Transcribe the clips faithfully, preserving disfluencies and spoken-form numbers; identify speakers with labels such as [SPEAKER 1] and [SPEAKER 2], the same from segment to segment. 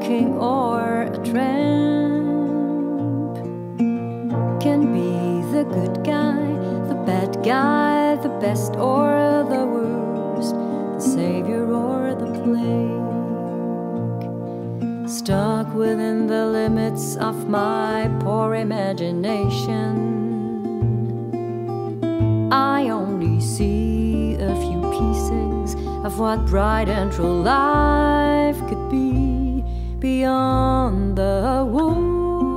[SPEAKER 1] king or a tramp, can be the good guy, the bad guy, the best or the worst, the savior or the plague. Stuck within the limits of my poor imagination, I only see a few pieces of what bright and true life could be beyond the walls.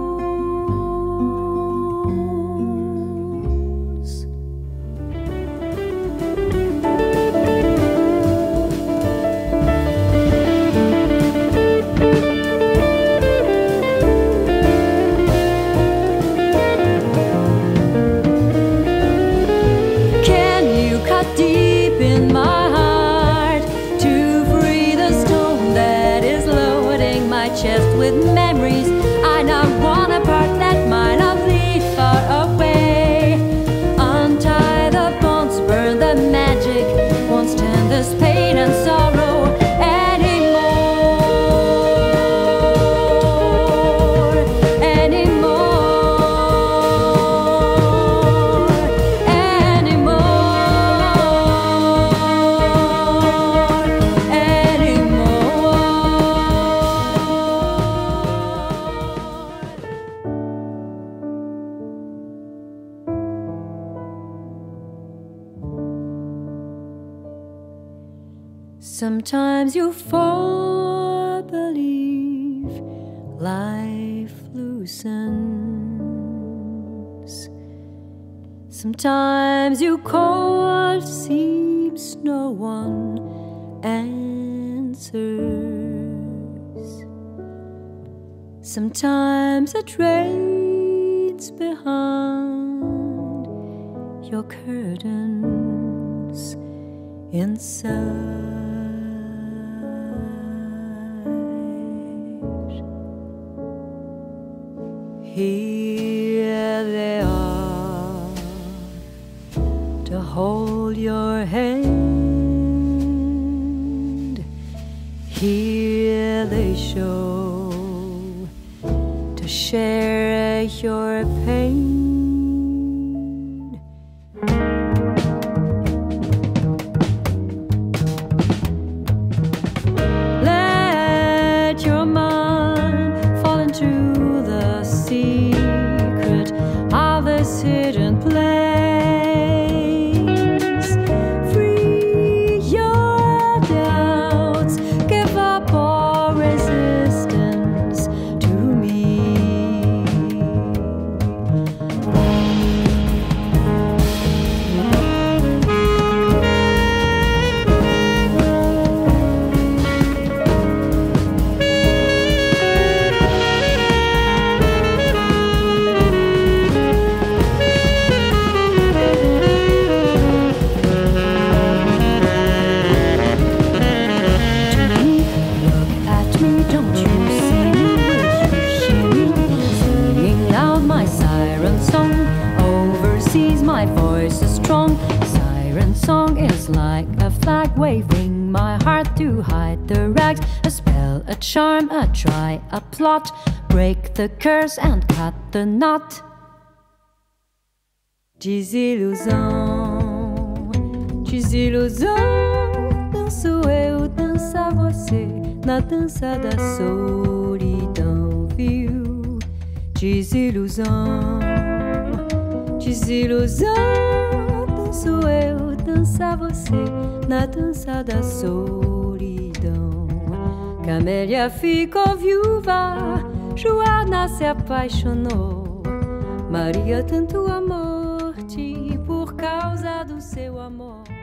[SPEAKER 1] Deep in my heart to free the stone that is loading my chest with memories I now want apart that might not lead far away. Untie the bonds, burn the magic, won't stand this pain and sorrow anymore, anymore, anymore. Sometimes you fall, believe life loosens. Sometimes you call, seems no one answers. Sometimes it rains behind your curtains inside. Here they are to hold your hand. Here they show to share your pain. Let your mind fall into the secret of this hidden place. Free your doubts, give up all resistance to me. My voice is strong. Siren song is like a flag waving my heart to hide the rags. A spell, a charm, a try, a plot. Break the curse and cut the knot. Desilusão, desilusão. Danço eu, dança você, na dança da solidão, viu? Desilusão, desilusão. Danço eu, dança você, na dança da solidão. Camélia ficou viúva, Joana se apaixonou. Maria tanto amor-te por causa do seu amor.